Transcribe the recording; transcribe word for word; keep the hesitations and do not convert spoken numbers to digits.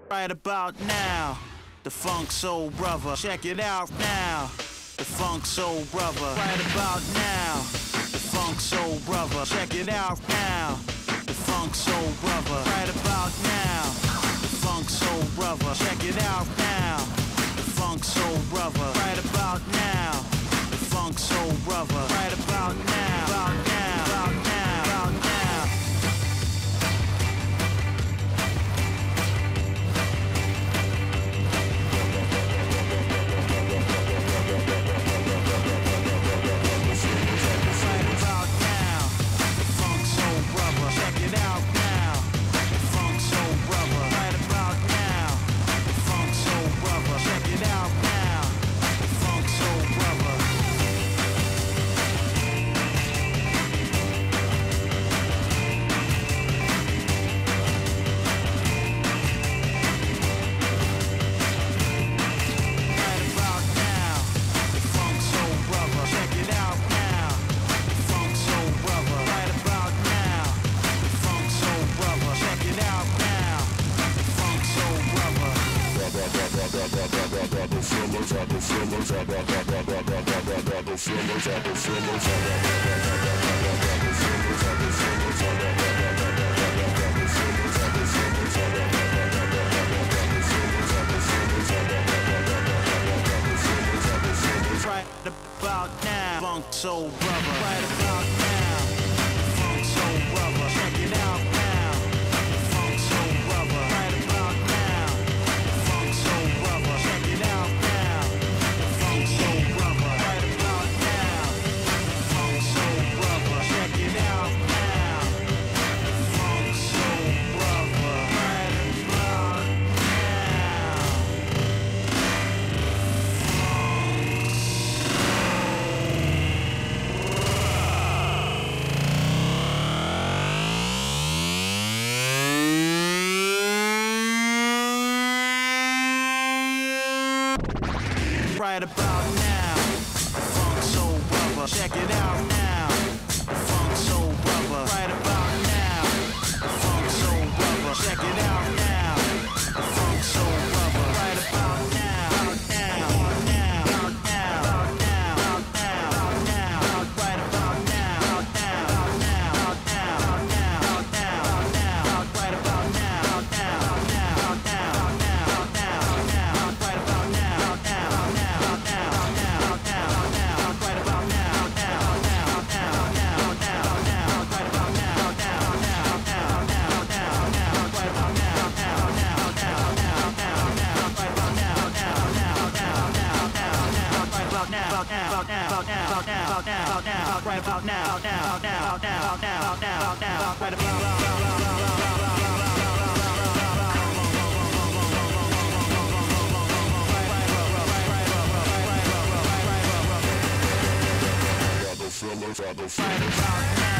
Right about now, the Funk Soul Brother. Check it out now, the Funk Soul Brother. Right about now, the Funk Soul Brother. Check it out now, the Funk Soul Brother. Right about now, the Funk Soul Brother. Check it out now, the Funk Soul Brother. Right about now, the Funk Soul Brother. Right about now, about now, about now, about now. Soul Brother, right about now, Funk Soul Brother, check it out now, Funk Soul Brother, right about now, Funk Soul Brother, check it out now, Funk Soul Brother, right about now, Funk Soul Brother, check it out now, Funk Soul Brother, right about right about now, Funk Soul Brother, check it out now, Funk Soul Brother, right about now, Funk Soul Brother, check it out now, Funk Soul Brother, right about now, now, now, now, now, now, now, right about now, now, now, now, now, now, now, right about now, now, now, now, now, now, now, right about now, now, now. Right about now, now, now, now, now, now, now, right about right about now.